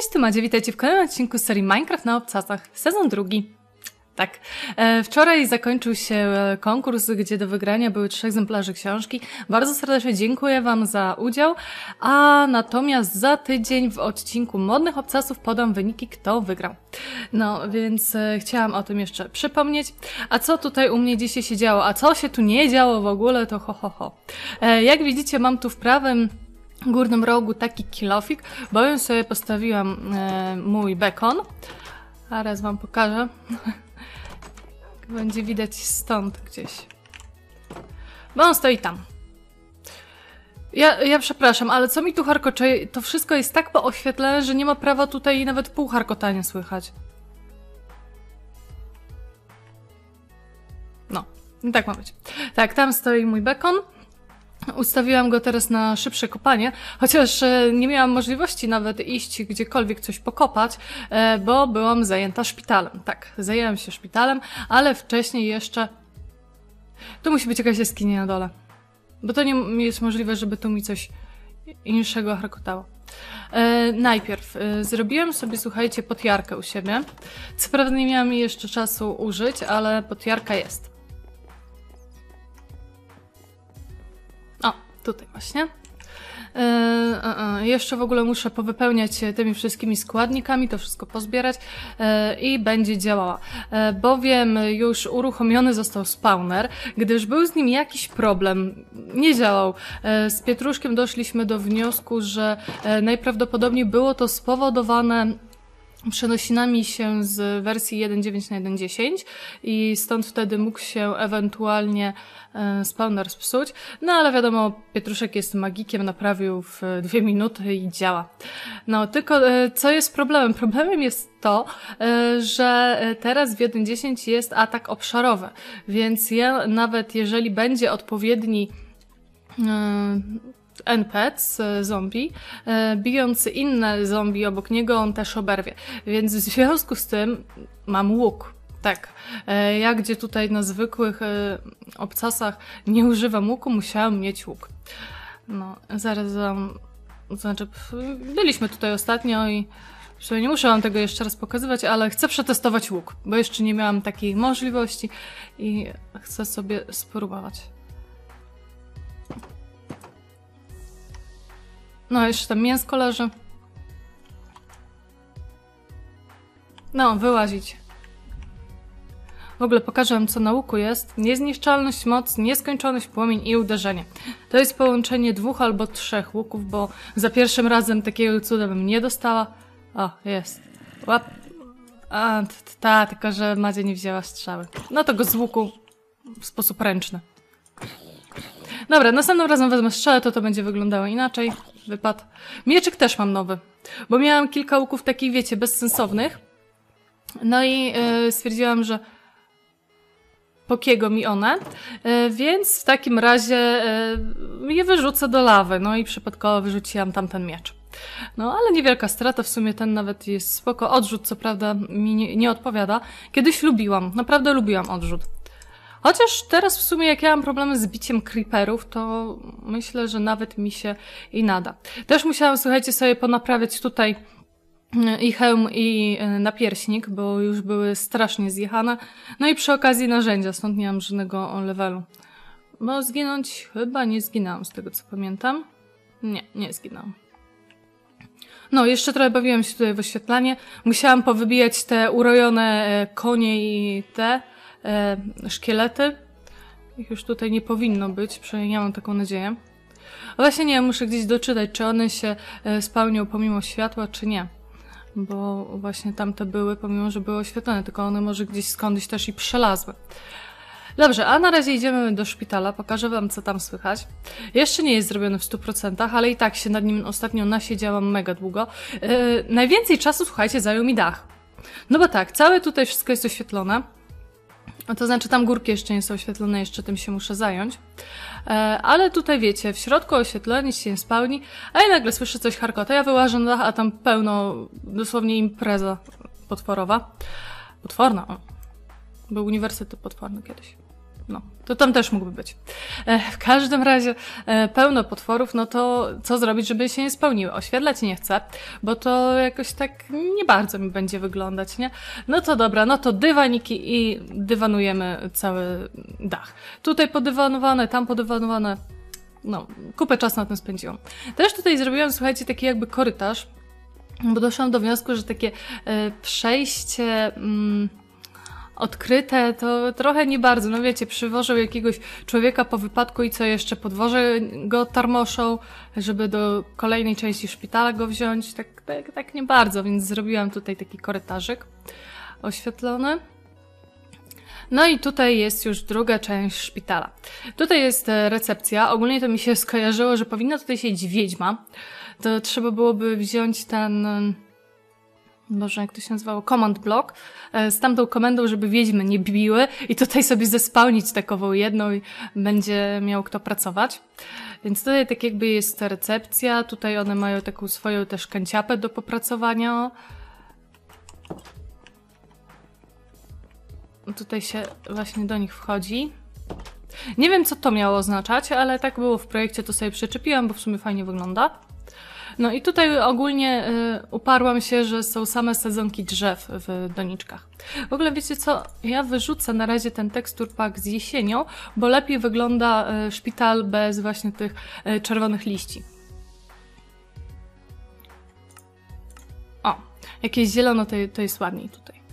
Cześć, tu Madzie, witajcie w kolejnym odcinku z serii Minecraft na obcasach, sezon drugi. Tak, wczoraj zakończył się konkurs, gdzie do wygrania były 3 egzemplarze książki. Bardzo serdecznie dziękuję Wam za udział, a natomiast za tydzień w odcinku Modnych Obcasów podam wyniki, kto wygrał. No, więc chciałam o tym jeszcze przypomnieć. A co tutaj u mnie dzisiaj się działo? A co się tu nie działo w ogóle, to ho. Jak widzicie, mam tu w prawym górnym rogu taki kilofik, bowiem sobie postawiłam mój bekon. Zaraz Wam pokażę. Będzie widać stąd gdzieś. Bo on stoi tam. Ja przepraszam, ale co mi tu harkocze? To wszystko jest tak pooświetlone, że nie ma prawa tutaj nawet pół harkotania słychać. No, tak ma być. Tak, tam stoi mój bekon. Ustawiłam go teraz na szybsze kopanie, chociaż nie miałam możliwości nawet iść gdziekolwiek coś pokopać, bo byłam zajęta szpitalem. Tak, zajęłam się szpitalem, ale wcześniej jeszcze... Tu musi być jakaś jaskinia na dole, bo to nie jest możliwe, żeby tu mi coś innego harkotało. Najpierw zrobiłam sobie, słuchajcie, potjarkę u siebie. Co prawda nie miałam jej jeszcze czasu użyć, ale potjarka jest. Tutaj właśnie. Jeszcze w ogóle muszę powypełniać tymi wszystkimi składnikami, to wszystko pozbierać i będzie działała. Bowiem już uruchomiony został spawner, gdyż był z nim jakiś problem. Nie działał. Z Pietruszkiem doszliśmy do wniosku, że najprawdopodobniej było to spowodowane przenosinami się z wersji 1.9 na 1.10 i stąd wtedy mógł się ewentualnie spawner spsuć. No ale wiadomo, Pietruszek jest magikiem, naprawił w 2 minuty i działa. No tylko co jest problemem? Problemem jest to, że teraz w 1.10 jest atak obszarowy, więc ja nawet jeżeli będzie odpowiedni NPC, zombie, bijąc inne zombie obok niego, on też oberwie. Więc w związku z tym mam łuk. Tak, ja gdzie tutaj na zwykłych obcasach nie używam łuku, musiałam mieć łuk. No, zaraz wam... Znaczy, byliśmy tutaj ostatnio i nie muszę wam tego jeszcze raz pokazywać, ale chcę przetestować łuk, bo jeszcze nie miałam takiej możliwości i chcę sobie spróbować. No, jeszcze tam mięsko leży. No, wyłazić. W ogóle pokażę wam, co na łuku jest. Niezniszczalność, moc, nieskończoność, płomień i uderzenie. To jest połączenie 2 albo 3 łuków, bo za pierwszym razem takiego cuda bym nie dostała. O, jest. Łap. A, tylko że Madzia nie wzięła strzały. No to go z łuku w sposób ręczny. Dobra, następnym razem wezmę strzałę, to będzie wyglądało inaczej. Wypad. Mieczyk też mam nowy, bo miałam kilka łuków takich, wiecie, bezsensownych. No i stwierdziłam, że pokiego mi one, więc w takim razie je wyrzucę do lawy. No i przypadkowo wyrzuciłam tamten miecz. No, ale niewielka strata, w sumie ten nawet jest spoko. Odrzut, co prawda, mi nie odpowiada. Kiedyś lubiłam, naprawdę lubiłam odrzut. Chociaż teraz w sumie jak ja mam problemy z biciem creeperów, to myślę, że nawet mi się i nada. Też musiałam, słuchajcie, sobie ponaprawiać tutaj i hełm, i napierśnik, bo już były strasznie zjechane. No i przy okazji narzędzia, stąd nie mam żadnego levelu. Bo zginąć chyba nie zginęłam, z tego co pamiętam. Nie zginęłam. No, jeszcze trochę bawiłam się tutaj w oświetlanie. Musiałam powybijać te urojone konie i te szkielety. Ich już tutaj nie powinno być, przynajmniej ja mam taką nadzieję. A właśnie nie, muszę gdzieś doczytać, czy one się spełnią pomimo światła, czy nie. Bo właśnie tamte były, pomimo że były oświetlone, tylko one może gdzieś skądś też i przelazły. Dobrze, a na razie idziemy do szpitala, pokażę wam, co tam słychać. Jeszcze nie jest zrobione w 100%, ale i tak się nad nim ostatnio nasiedziałam mega długo. Najwięcej czasu, słuchajcie, zajął mi dach. No bo tak, całe tutaj wszystko jest oświetlone. To znaczy tam górki jeszcze nie są oświetlone, jeszcze tym się muszę zająć. Ale tutaj wiecie, w środku oświetlenie się nie spełni, a ja nagle słyszę coś harkota. Ja wyłażę na dach, a tam pełno, dosłownie impreza potworowa. Potworna, o. Był uniwersytet potworny kiedyś. No, to tam też mógłby być. W każdym razie pełno potworów, no to co zrobić, żeby się nie spełniły? Oświetlać nie chcę, bo to jakoś tak nie bardzo mi będzie wyglądać, nie? No to dobra, no to dywaniki i dywanujemy cały dach. Tutaj podywanowane, tam podywanowane. No, kupę czasu na tym spędziłam. Też tutaj zrobiłam, słuchajcie, taki jakby korytarz, bo doszłam do wniosku, że takie przejście odkryte to trochę nie bardzo. No wiecie, przywożą jakiegoś człowieka po wypadku i co jeszcze, podwoże go tarmoszą, żeby do kolejnej części szpitala go wziąć. Tak nie bardzo, więc zrobiłam tutaj taki korytarzyk oświetlony. No i tutaj jest już druga część szpitala. Tutaj jest recepcja. Ogólnie to mi się skojarzyło, że powinna tutaj siedzieć wiedźma. To trzeba byłoby wziąć ten... Boże, jak to się nazywało? Command block. Z tamtą komendą, żeby wiedźmy nie biły i tutaj sobie zespałnić takową jedną i będzie miał kto pracować. Więc tutaj tak jakby jest recepcja. Tutaj one mają taką swoją też kanciapę do popracowania. Tutaj się właśnie do nich wchodzi. Nie wiem, co to miało oznaczać, ale tak było w projekcie, to sobie przyczepiłam, bo w sumie fajnie wygląda. No i tutaj ogólnie uparłam się, że są same sadzonki drzew w doniczkach. W ogóle wiecie co? Ja wyrzucę na razie ten tekstur pack z jesienią, bo lepiej wygląda szpital bez właśnie tych czerwonych liści. O, jakieś zielono to jest ładniej tutaj.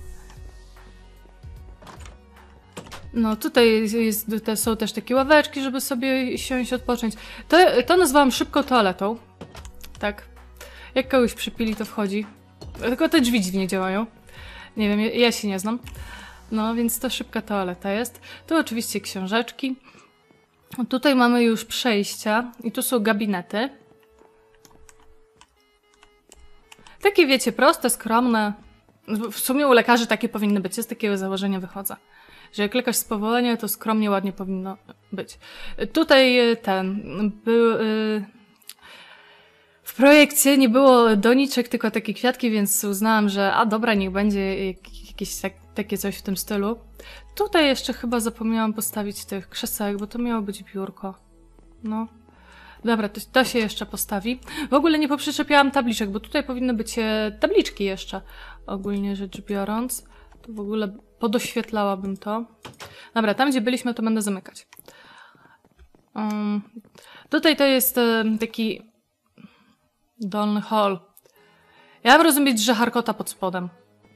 No tutaj są też takie ławeczki, żeby sobie siąść, odpocząć. To nazwałam szybką toaletą. Tak. Jak kogoś przypili, to wchodzi. Tylko te drzwi dziwnie działają. Nie wiem, ja się nie znam. No, więc to szybka toaleta jest. Tu oczywiście książeczki. Tutaj mamy już przejścia i tu są gabinety. Takie wiecie, proste, skromne. W sumie u lekarzy takie powinny być. Ja z takiego założenia wychodzę. Że jak lekarz z powołania, to skromnie, ładnie powinno być. Tutaj był... W projekcie nie było doniczek, tylko takie kwiatki, więc uznałam, że dobra, niech będzie jakieś takie coś w tym stylu. Tutaj jeszcze chyba zapomniałam postawić tych krzesełek, bo to miało być biurko. No. Dobra, to się jeszcze postawi. W ogóle nie poprzyczepiałam tabliczek, bo tutaj powinny być tabliczki jeszcze, ogólnie rzecz biorąc. To w ogóle podoświetlałabym to. Dobra, tam gdzie byliśmy, to będę zamykać. Tutaj to jest taki dolny hall. Ja mam rozumieć, że harkota pod spodem.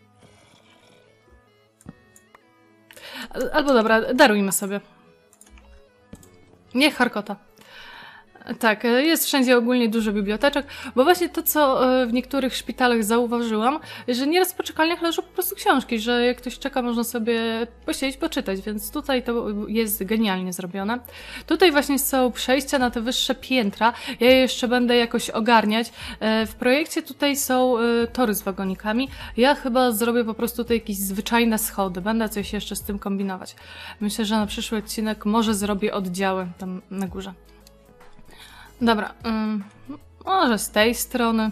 Albo dobra, darujmy sobie. Niech harkota. Tak, jest wszędzie ogólnie dużo biblioteczek, bo właśnie to, co w niektórych szpitalach zauważyłam, że nieraz w poczekalniach leżą po prostu książki, że jak ktoś czeka, można sobie posiedzieć, poczytać, więc tutaj to jest genialnie zrobione. Tutaj właśnie są przejścia na te wyższe piętra, ja je jeszcze będę jakoś ogarniać. W projekcie tutaj są tory z wagonikami, ja chyba zrobię po prostu tutaj jakieś zwyczajne schody, będę coś jeszcze z tym kombinować. Myślę, że na przyszły odcinek może zrobię oddziały tam na górze. Dobra, może z tej strony.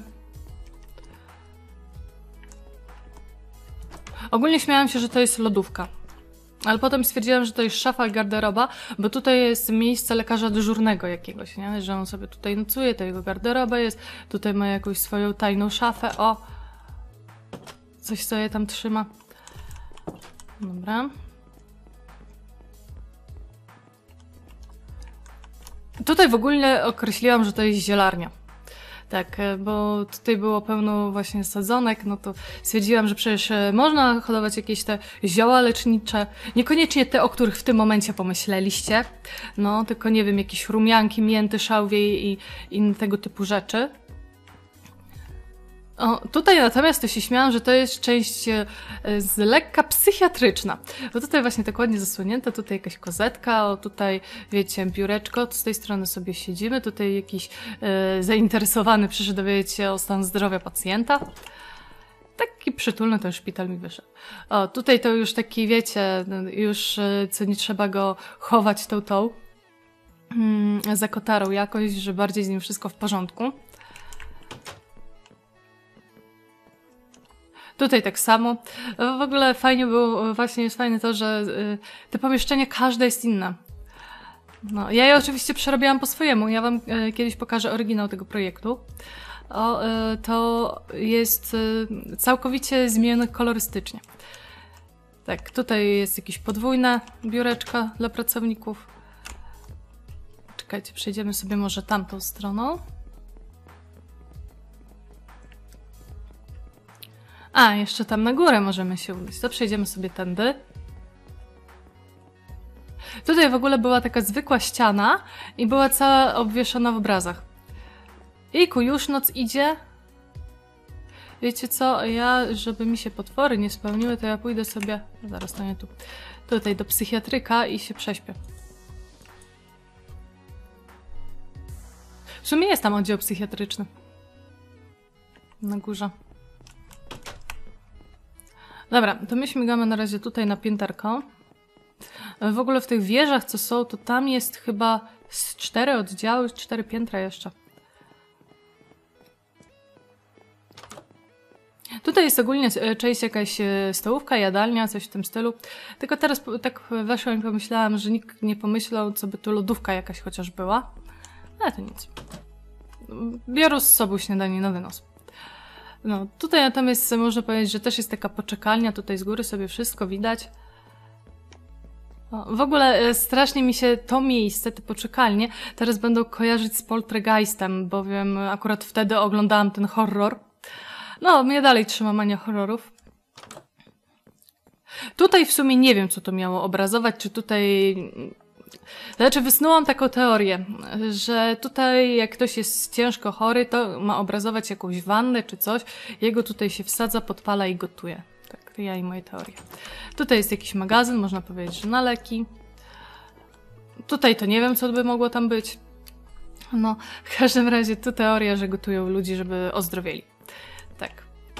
Ogólnie śmiałam się, że to jest lodówka. Ale potem stwierdziłam, że to jest szafa i garderoba, bo tutaj jest miejsce lekarza dyżurnego jakiegoś, nie? Że on sobie tutaj nocuje, to jego garderoba jest. Tutaj ma jakąś swoją tajną szafę. O! Coś sobie tam trzyma. Dobra. Tutaj w ogóle określiłam, że to jest zielarnia. Tak, bo tutaj było pełno właśnie sadzonek, no to stwierdziłam, że przecież można hodować jakieś te zioła lecznicze, niekoniecznie te, o których w tym momencie pomyśleliście, no tylko nie wiem, jakieś rumianki, mięty, szałwie i inne tego typu rzeczy. O, tutaj natomiast to się śmiałam, że to jest część z lekka psychiatryczna. Bo tutaj właśnie tak ładnie zasłonięte, tutaj jakaś kozetka, o tutaj wiecie, biureczko, z tej strony sobie siedzimy, tutaj jakiś zainteresowany przyszedł dowiedzieć się o stan zdrowia pacjenta. Taki przytulny ten szpital mi wyszedł. O, tutaj to już taki, wiecie, już co nie trzeba go chować tą za kotarą jakoś, że bardziej z nim wszystko w porządku. Tutaj tak samo. W ogóle fajnie było, właśnie jest fajne to, że te pomieszczenia, każde jest inne. No, ja je oczywiście przerabiałam po swojemu. Ja wam kiedyś pokażę oryginał tego projektu. To jest całkowicie zmienione kolorystycznie. Tak, tutaj jest jakieś podwójne biureczka dla pracowników. Czekajcie, przejdziemy sobie może tamtą stroną. A, jeszcze tam na górę możemy się udać. To przejdziemy sobie tędy. Tutaj w ogóle była taka zwykła ściana i była cała obwieszona w obrazach. Jejku, już noc idzie. Wiecie co, żeby mi się potwory nie spełniły, to ja pójdę sobie, zaraz to nie tu, tutaj do psychiatryka i się prześpię. W sumie jest tam oddział psychiatryczny. Na górze. Dobra, to my śmigamy na razie tutaj na pięterko. W ogóle w tych wieżach, co są, to tam jest chyba z 4 oddziały, 4 piętra jeszcze. Tutaj jest ogólnie część jakaś stołówka, jadalnia, coś w tym stylu. Tylko teraz tak weszłam i pomyślałam, że nikt nie pomyślał, co by tu lodówka jakaś chociaż była. Ale to nic. Biorę z sobą śniadanie na wynos. No, tutaj natomiast można powiedzieć, że też jest taka poczekalnia. Tutaj z góry sobie wszystko widać. W ogóle strasznie mi się to miejsce, te poczekalnie, teraz będą kojarzyć z Poltergeistem, bowiem akurat wtedy oglądałam ten horror. No, mnie dalej trzyma mania horrorów. Tutaj w sumie nie wiem, co to miało obrazować, czy tutaj... Znaczy, wysnułam taką teorię, że tutaj jak ktoś jest ciężko chory, to ma obrazować jakąś wannę czy coś, jego tutaj się wsadza, podpala i gotuje. Tak, ja i moje teorie. Tutaj jest jakiś magazyn, można powiedzieć, że na leki. Tutaj to nie wiem, co by mogło tam być. No, w każdym razie tu teoria, że gotują ludzi, żeby ozdrowieli. Tak.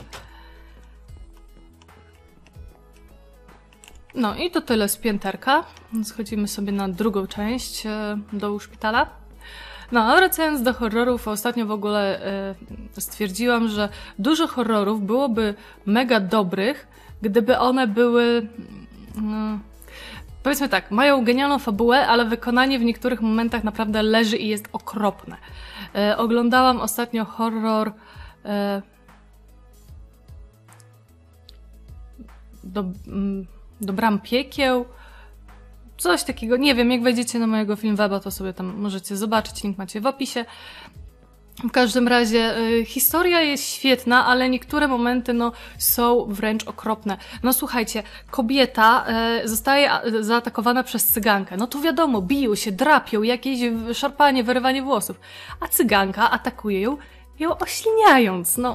No i to tyle z pięterka. Schodzimy sobie na drugą część dołu szpitala. No, a wracając do horrorów, ostatnio w ogóle stwierdziłam, że dużo horrorów byłoby mega dobrych, gdyby one były... powiedzmy tak, mają genialną fabułę, ale wykonanie w niektórych momentach naprawdę leży i jest okropne. Oglądałam ostatnio horror... do bram piekieł, coś takiego, nie wiem, jak wejdziecie na mojego Filmweba, to sobie tam możecie zobaczyć, link macie w opisie. W każdym razie historia jest świetna, ale niektóre momenty no, są wręcz okropne. No słuchajcie, kobieta zostaje zaatakowana przez cygankę. No to wiadomo, biją się, drapią, jakieś szarpanie, wyrywanie włosów. A cyganka atakuje ją ośliniając, no...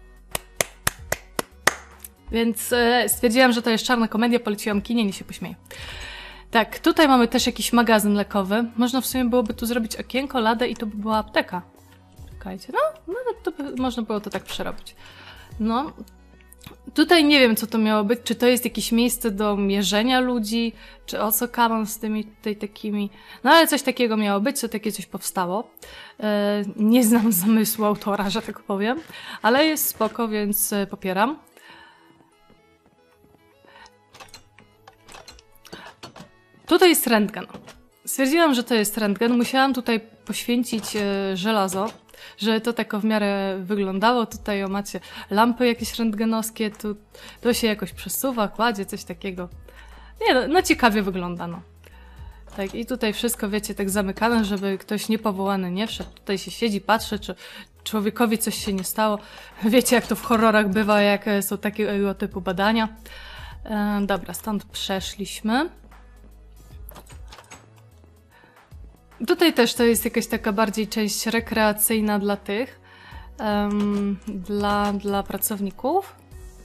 Więc stwierdziłam, że to jest czarna komedia, poleciłam kinie, nie się pośmieję. Tak, tutaj mamy też jakiś magazyn lekowy. Można w sumie byłoby tu zrobić okienko, ladę i to by była apteka. Czekajcie, no to by można było to tak przerobić. No, tutaj nie wiem, co to miało być, czy to jest jakieś miejsce do mierzenia ludzi, czy o co kanon z tymi tutaj takimi... No ale coś takiego miało być, co takie coś powstało. Nie znam zamysłu autora, że tak powiem, ale jest spoko, więc popieram. Tutaj jest rentgen. Stwierdziłam, że to jest rentgen. Musiałam tutaj poświęcić żelazo, żeby to tak w miarę wyglądało. Tutaj macie lampy jakieś rentgenowskie, to się jakoś przesuwa, kładzie, coś takiego. Nie, no ciekawie wygląda, no. Tak, i tutaj wszystko, wiecie, tak zamykane, żeby ktoś niepowołany nie wszedł. Tutaj się siedzi, patrzy, czy człowiekowi coś się nie stało. Wiecie, jak to w horrorach bywa, jak są takiego typu badania. Dobra, stąd przeszliśmy. Tutaj też to jest jakaś taka bardziej część rekreacyjna dla tych, dla pracowników.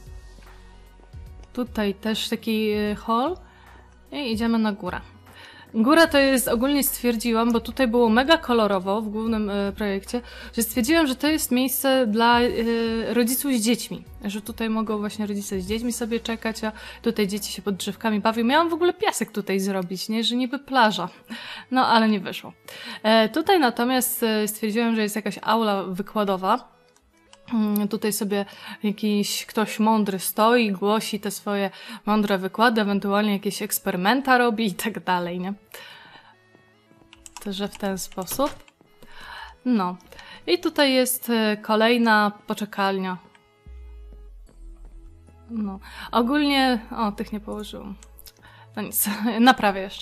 Tutaj też taki hall i idziemy na górę. Góra to jest, ogólnie stwierdziłam, bo tutaj było mega kolorowo w głównym projekcie, że stwierdziłam, że to jest miejsce dla rodziców z dziećmi. Że tutaj mogą właśnie rodzice z dziećmi sobie czekać, a tutaj dzieci się pod drzewkami bawią. Miałam w ogóle piasek tutaj zrobić, nie? Że niby plaża. No, ale nie wyszło. Tutaj natomiast stwierdziłam, że jest jakaś aula wykładowa. Tutaj sobie jakiś ktoś mądry stoi, głosi te swoje mądre wykłady, ewentualnie jakieś eksperymenta robi i tak dalej, nie? To, że w ten sposób. No. I tutaj jest kolejna poczekalnia. No. Ogólnie... O, tych nie położyłam. No nic, naprawię jeszcze.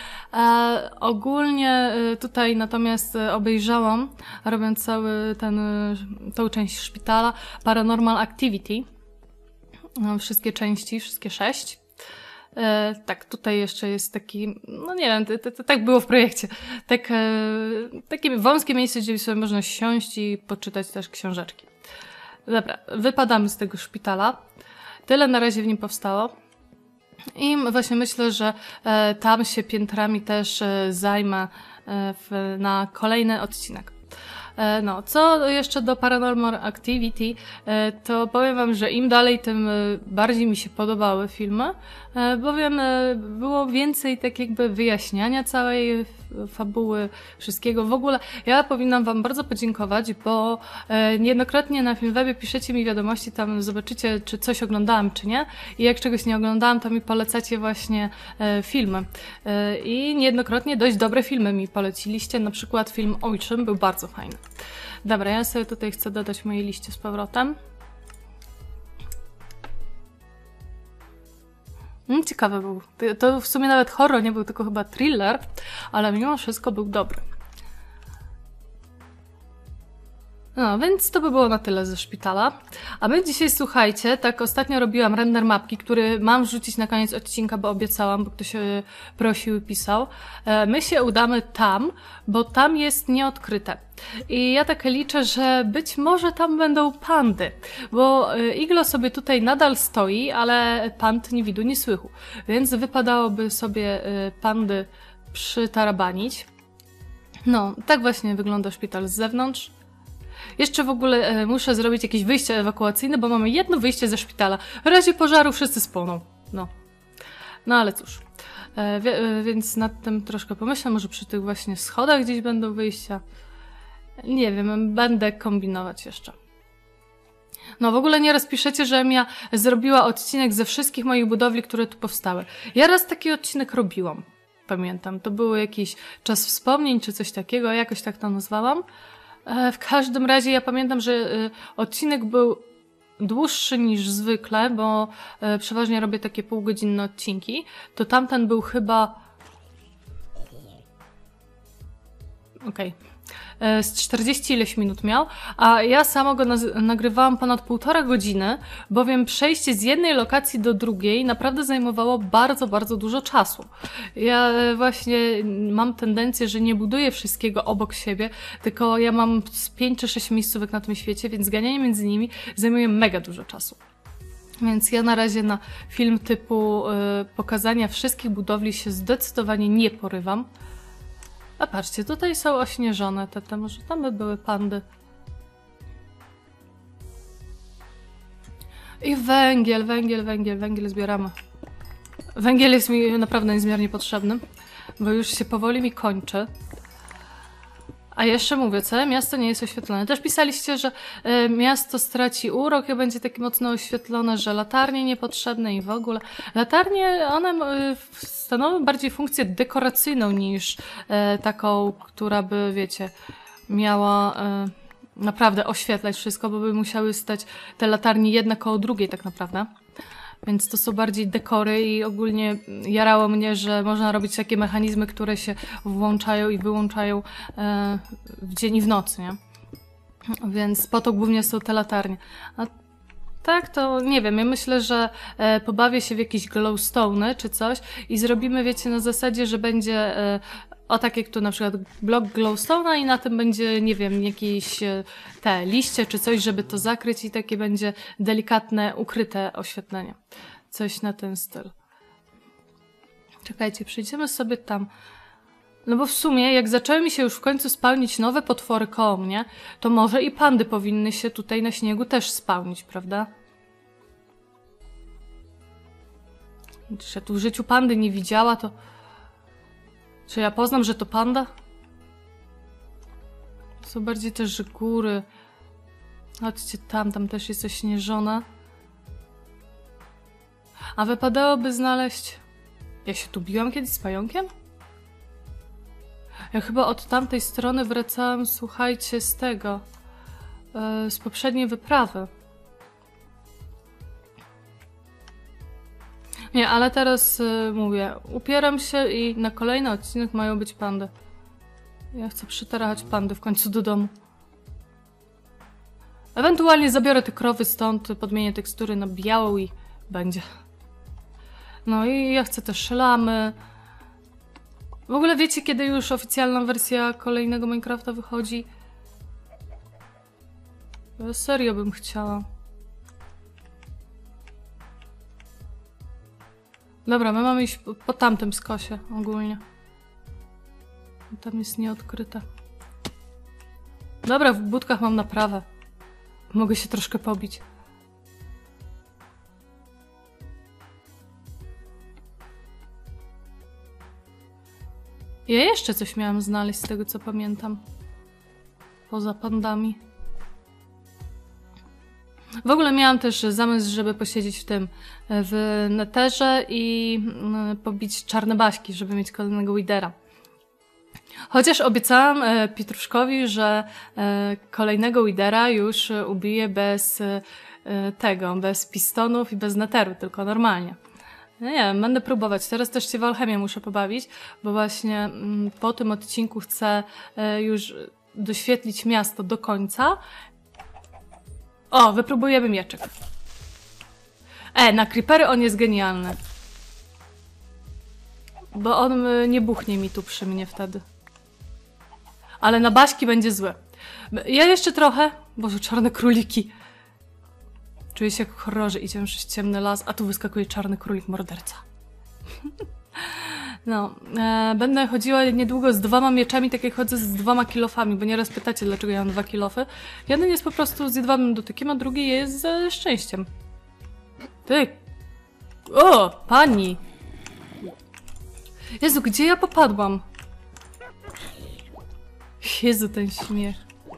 Ogólnie tutaj natomiast obejrzałam, robiąc tą część szpitala, Paranormal Activity. Wszystkie części, wszystkie 6. Tak, tutaj jeszcze jest taki, no nie wiem, tak było w projekcie. Takie wąskie miejsce, gdzie sobie można siąść i poczytać też książeczki. Dobra, wypadamy z tego szpitala. Tyle na razie w nim powstało. I właśnie myślę, że tam się piętrami też zajmę na kolejny odcinek. No, co jeszcze do Paranormal Activity, to powiem wam, że im dalej, tym bardziej mi się podobały filmy, bowiem było więcej tak jakby wyjaśniania całej fabuły, wszystkiego. W ogóle ja powinnam wam bardzo podziękować, bo niejednokrotnie na Filmwebie piszecie mi wiadomości, tam zobaczycie, czy coś oglądałam, czy nie. I jak czegoś nie oglądałam, to mi polecacie właśnie filmy. I niejednokrotnie dość dobre filmy mi poleciliście, na przykład film Ojczym był bardzo fajny. Dobra, ja sobie tutaj chcę dodać mojej liście z powrotem. Ciekawy był. To w sumie nawet horror nie był, tylko chyba thriller, ale mimo wszystko był dobry. No, więc to by było na tyle ze szpitala. A my dzisiaj, słuchajcie, tak ostatnio robiłam render mapki, który mam wrzucić na koniec odcinka, bo obiecałam, bo ktoś prosił i pisał. My się udamy tam, bo tam jest nieodkryte. I ja tak liczę, że być może tam będą pandy, bo iglo sobie tutaj nadal stoi, ale pand nie widu, nie słychu. Więc wypadałoby sobie pandy przytarabanić. No, tak właśnie wygląda szpital z zewnątrz. Jeszcze w ogóle muszę zrobić jakieś wyjście ewakuacyjne, bo mamy jedno wyjście ze szpitala. W razie pożaru wszyscy spłoną. No ale cóż. Więc nad tym troszkę pomyślę. Może przy tych właśnie schodach gdzieś będą wyjścia. Nie wiem, będę kombinować jeszcze. No w ogóle nieraz piszecie, żebym ja zrobiła odcinek ze wszystkich moich budowli, które tu powstały. Ja raz taki odcinek robiłam. Pamiętam. To był jakiś czas wspomnień, czy coś takiego. Jakoś tak to nazwałam. W każdym razie ja pamiętam, że odcinek był dłuższy niż zwykle, bo przeważnie robię takie półgodzinne odcinki. To tamten był chyba... Okej. Z 40 ileś minut miał, a ja sama go nagrywałam ponad 1,5 godziny, bowiem przejście z jednej lokacji do drugiej naprawdę zajmowało bardzo, bardzo dużo czasu. Ja właśnie mam tendencję, że nie buduję wszystkiego obok siebie, tylko ja mam z 5 czy 6 miejscówek na tym świecie, więc ganianie między nimi zajmuje mega dużo czasu. Więc ja na razie na film typu pokazania wszystkich budowli się zdecydowanie nie porywam. A patrzcie, tutaj są ośnieżone te może tam by były pandy. I węgiel zbieramy. Węgiel jest mi naprawdę niezmiernie potrzebny, bo już się powoli mi kończy. A jeszcze mówię, całe miasto nie jest oświetlone. Też pisaliście, że miasto straci urok i będzie takie mocno oświetlone, że latarnie niepotrzebne i w ogóle. Latarnie, one stanowią bardziej funkcję dekoracyjną niż taką, która by, wiecie, miała naprawdę oświetlać wszystko, bo by musiały stać te latarnie jedna koło drugiej tak naprawdę. Więc to są bardziej dekory i ogólnie jarało mnie, że można robić takie mechanizmy, które się włączają i wyłączają w dzień i w nocy, nie? Więc po to głównie są te latarnie. A tak, to nie wiem, ja myślę, że pobawię się w jakieś glowstone'y czy coś i zrobimy, wiecie, na zasadzie, że będzie o tak jak tu na przykład blok glowstone'a i na tym będzie, nie wiem, jakieś te liście czy coś, żeby to zakryć i takie będzie delikatne, ukryte oświetlenie. Coś na ten styl. Czekajcie, przejdziemy sobie tam. No bo w sumie, jak zaczęły mi się już w końcu spełnić nowe potwory koło mnie, to może i pandy powinny się tutaj na śniegu też spełnić, prawda? Czy ja tu w życiu pandy nie widziała, to... Czy ja poznam, że to panda? Są bardziej też góry. Chodźcie tam też jest ośnieżona. A wypadałoby znaleźć... Ja się tu biłam kiedyś z pająkiem? Ja chyba od tamtej strony wracałam, słuchajcie, z tego... z poprzedniej wyprawy. Nie, ale teraz mówię, upieram się i na kolejny odcinek mają być pandy. Ja chcę przytarać pandy w końcu do domu. Ewentualnie zabiorę te krowy stąd, podmienię tekstury na białą i będzie. No i ja chcę też lamy. W ogóle wiecie, kiedy już oficjalna wersja kolejnego Minecrafta wychodzi? Ja serio bym chciała. Dobra, my mamy iść po tamtym skosie ogólnie. Tam jest nieodkryte. Dobra, w budkach mam naprawę. Mogę się troszkę pobić. Ja jeszcze coś miałam znaleźć z tego, co pamiętam. Poza pandami. W ogóle miałam też zamysł, żeby posiedzieć w tym, w Netherze i pobić czarne baśki, żeby mieć kolejnego Widera. Chociaż obiecałam Pietruszkowi, że kolejnego Widera już ubiję bez tego, bez pistonów i bez Netheru, tylko normalnie. No nie wiem, będę próbować. Teraz też się w alchemię muszę pobawić, bo właśnie po tym odcinku chcę już doświetlić miasto do końca. O, wypróbujemy mieczyk. Na creepery on jest genialny. Bo on nie buchnie mi tu przy mnie wtedy. Ale na baśki będzie zły. Ja jeszcze trochę... Boże, czarne króliki. Czuję się jak w horrorze. Idziemy przez ciemny las, a tu wyskakuje czarny królik morderca. No, będę chodziła niedługo z 2 mieczami, tak jak chodzę z 2 kilofami, bo nieraz pytacie, dlaczego ja mam 2 kilofy. Jeden jest po prostu z jedwabnym dotykiem, a drugi jest ze szczęściem. Ty! O! Pani! Jezu, gdzie ja popadłam? Jezu, ten śmiech.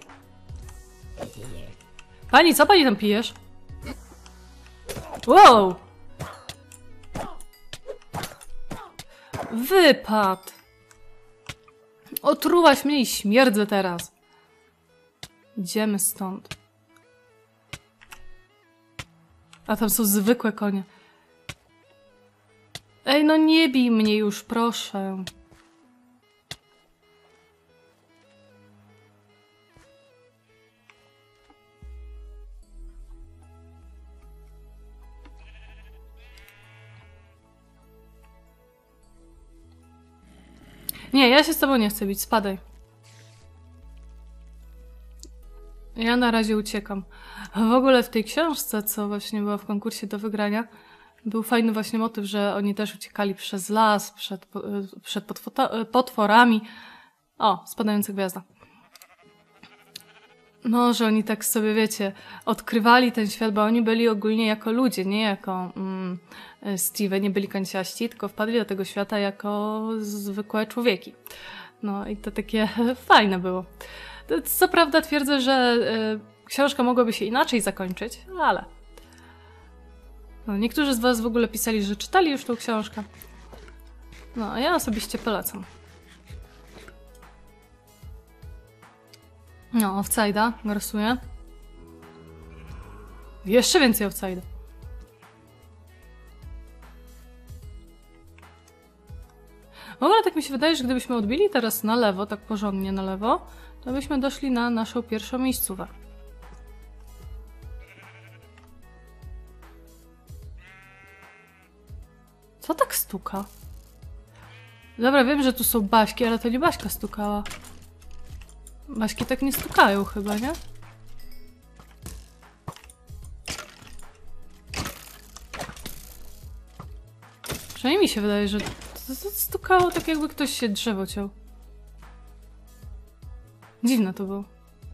Pani, co pani tam pijesz? Wow! Wypad! Otrułaś mnie i śmierdzę teraz. Idziemy stąd. A tam są zwykłe konie. Ej, no nie bij mnie już, proszę. Nie, ja się z tobą nie chcę bić, spadaj. Ja na razie uciekam. A w ogóle w tej książce, co właśnie była w konkursie do wygrania, był fajny właśnie motyw, że oni też uciekali przez las, przed potworami. O, spadająca gwiazda. No, że oni tak sobie, wiecie, odkrywali ten świat, bo oni byli ogólnie jako ludzie, nie jako Steve, nie byli kanciaści, tylko wpadli do tego świata jako zwykłe człowieki. No i to takie fajne było. Co prawda twierdzę, że książka mogłaby się inaczej zakończyć, ale... No, niektórzy z was w ogóle pisali, że czytali już tą książkę. No, a ja osobiście polecam. No, Offside'a grasuję. Jeszcze więcej Offside'a. W ogóle tak mi się wydaje, że gdybyśmy odbili teraz na lewo, tak porządnie na lewo, to byśmy doszli na naszą pierwszą miejscówkę. Co tak stuka? Dobra, wiem, że tu są baśki, ale to nie Baśka stukała. Baśki tak nie stukają chyba, nie? Przynajmniej mi się wydaje, że to stukało tak, jakby ktoś się drzewo ciął. Dziwne to było.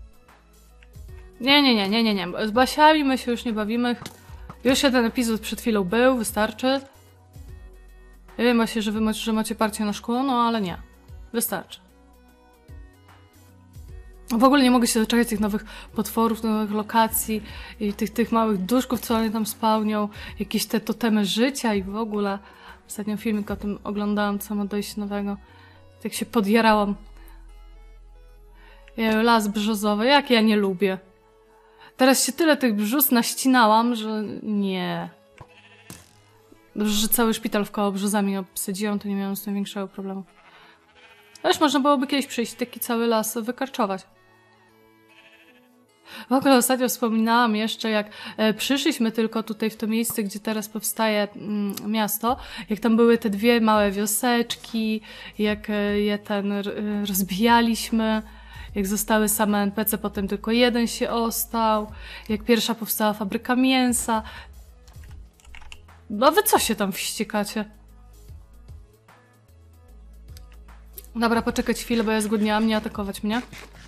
Nie. Z Basiami my się już nie bawimy. Już jeden epizod przed chwilą był, wystarczy. Ja wiem właśnie, że macie parcie na szkło, no ale nie. Wystarczy. W ogóle nie mogę się doczekać tych nowych potworów, nowych lokacji i tych małych duszków, co oni tam spełnią, jakieś te totemy życia i w ogóle. Ostatnio filmik o tym oglądałam, co ma dojść nowego. Tak się podjarałam. Las brzozowy, jak ja nie lubię. Teraz się tyle tych brzus naścinałam, że nie. Dobrze, że cały szpital wkoło brzozami obsadziłam, to nie miałam z tym większego problemu. Ależ można byłoby kiedyś przyjść taki cały las wykarczować. W ogóle ostatnio wspominałam jeszcze, jak przyszliśmy tylko tutaj w to miejsce, gdzie teraz powstaje miasto, jak tam były te dwie małe wioseczki, jak je rozbijaliśmy, jak zostały same NPC, potem tylko jeden się ostał, jak pierwsza powstała fabryka mięsa. No wy co się tam wściekacie? Dobra, poczekać chwilę, bo ja zgłodniałam, nie atakować mnie.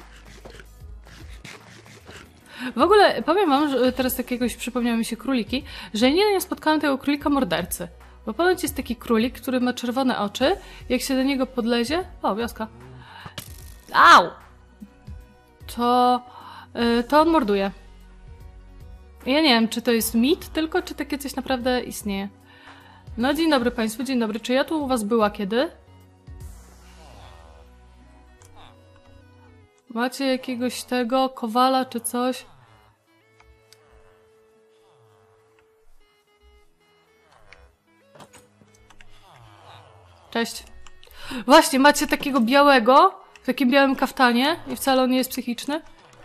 W ogóle powiem wam, że teraz jakiegoś przypomniały mi się króliki, że nigdy nie spotkałam tego królika mordercy. Bo ponoć jest taki królik, który ma czerwone oczy, jak się do niego podlezie... O, wioska. Au! To on morduje. Ja nie wiem, czy to jest mit tylko, czy takie coś naprawdę istnieje. No dzień dobry państwu, dzień dobry. Czy ja tu u was była kiedy? Macie jakiegoś tego kowala czy coś? Cześć. Właśnie, macie takiego białego, w takim białym kaftanie i wcale on nie jest psychiczny?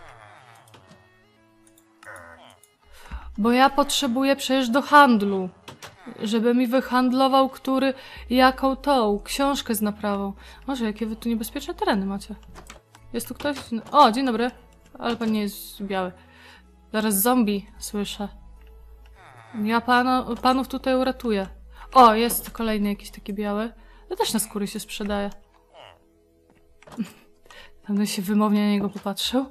Bo ja potrzebuję przecież do handlu, żeby mi wyhandlował, jaką tą książkę z naprawą. Może jakie wy tu niebezpieczne tereny macie? Jest tu ktoś? O, dzień dobry. Ale pan nie jest biały. Zaraz zombie słyszę. Ja panów tutaj uratuję. O, jest kolejny jakiś taki biały. To też na skóry się sprzedaje. Pewnie się wymownie na niego popatrzył.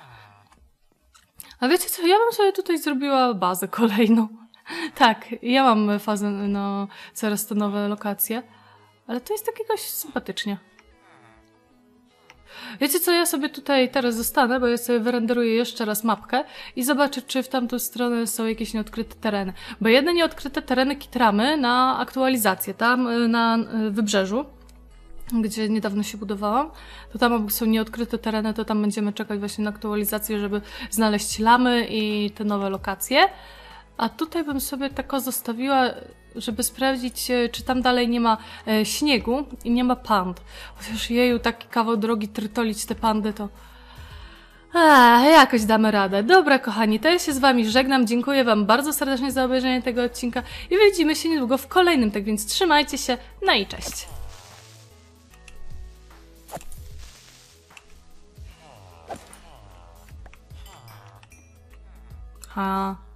A wiecie co, ja bym sobie tutaj zrobiła bazę kolejną. Tak, ja mam fazę, no, coraz to nowe lokacje. Ale to jest takiegoś sympatycznie. Wiecie co, ja sobie tutaj teraz zostanę, bo ja sobie wyrenderuję jeszcze raz mapkę i zobaczę, czy w tamtą stronę są jakieś nieodkryte tereny. Bo jedne nieodkryte tereny kitramy na aktualizację, tam na wybrzeżu, gdzie niedawno się budowałam, to tam są nieodkryte tereny, to tam będziemy czekać właśnie na aktualizację, żeby znaleźć lamy i te nowe lokacje. A tutaj bym sobie tako zostawiła, żeby sprawdzić, czy tam dalej nie ma śniegu i nie ma pand. Chociaż jeju, taki kawał drogi trytolić te pandy, to... jakoś damy radę. Dobra, kochani, to ja się z wami żegnam. Dziękuję wam bardzo serdecznie za obejrzenie tego odcinka i widzimy się niedługo w kolejnym, tak więc trzymajcie się, no i cześć! Ha.